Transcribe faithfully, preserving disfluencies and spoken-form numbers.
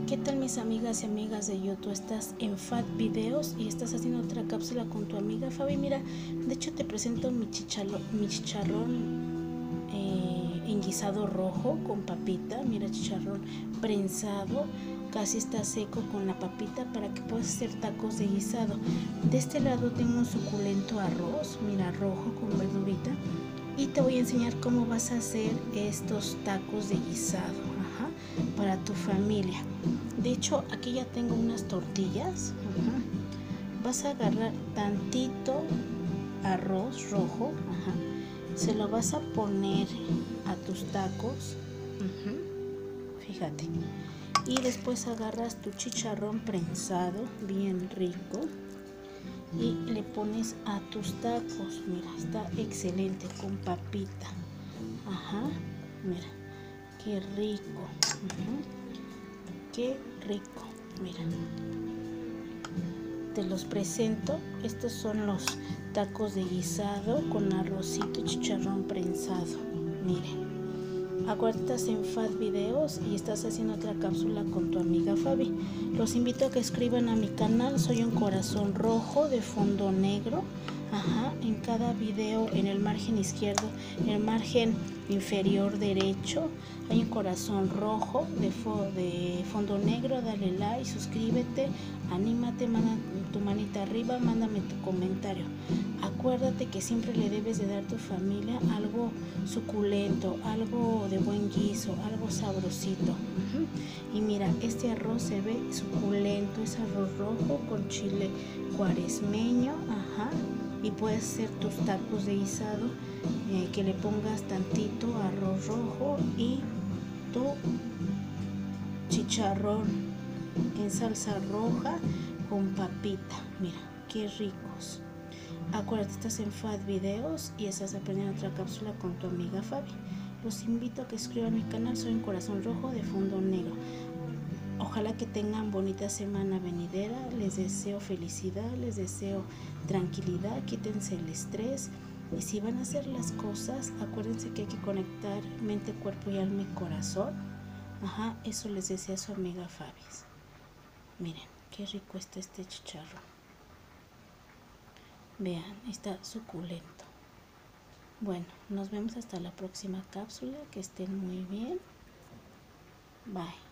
¿Qué tal mis amigas y amigas de YouTube? Estás en Fat Videos y estás haciendo otra cápsula con tu amiga Fabi. Mira, de hecho te presento mi, chichalo, mi chicharrón eh, en guisado rojo con papita. Mira, chicharrón prensado, casi está seco con la papita para que puedas hacer tacos de guisado. De este lado tengo un suculento arroz, mira, rojo con verdurita. Y te voy a enseñar cómo vas a hacer estos tacos de guisado, ajá, para tu familia. De hecho, aquí ya tengo unas tortillas. Ajá. Vas a agarrar tantito arroz rojo, ajá. Se lo vas a poner a tus tacos. Ajá. Fíjate. Y después agarras tu chicharrón prensado, bien rico, y le pones a tus tacos. Mira, está excelente con papita. Ajá, mira, qué rico. Ajá. Qué rico. Mira, te los presento. Estos son los tacos de guisado con arrocito y chicharrón prensado. Miren. Acuérdate, estás en Fat Videos y estás haciendo otra cápsula con tu amiga Fabi. Los invito a que escriban a mi canal. Soy un corazón rojo de fondo negro. Ajá, en cada video, en el margen izquierdo, en el margen inferior derecho, hay un corazón rojo de, fo de fondo negro. Dale like, suscríbete, anímate, manda tu manita arriba, mándame tu comentario. Acuérdate que siempre le debes de dar a tu familia algo suculento, algo de buen guiso, algo sabrosito. Uh-huh. Y mira, este arroz se ve suculento, es arroz rojo con chile cuaresmeño, ajá. Y puedes hacer tus tacos de guisado, eh, que le pongas tantito arroz rojo y tu chicharrón en salsa roja con papita. Mira, qué ricos. Acuérdate, estás en Fat Videos y estás aprendiendo otra cápsula con tu amiga Fabi. Los invito a que escriban a mi canal. Soy un corazón rojo de fondo negro. Ojalá que tengan bonita semana venidera. Les deseo felicidad, les deseo tranquilidad, quítense el estrés. Y si van a hacer las cosas, acuérdense que hay que conectar mente, cuerpo y alma y corazón. Ajá, eso les desea su amiga Fabi. Miren, qué rico está este chicharrón. Vean, está suculento. Bueno, nos vemos hasta la próxima cápsula. Que estén muy bien. Bye.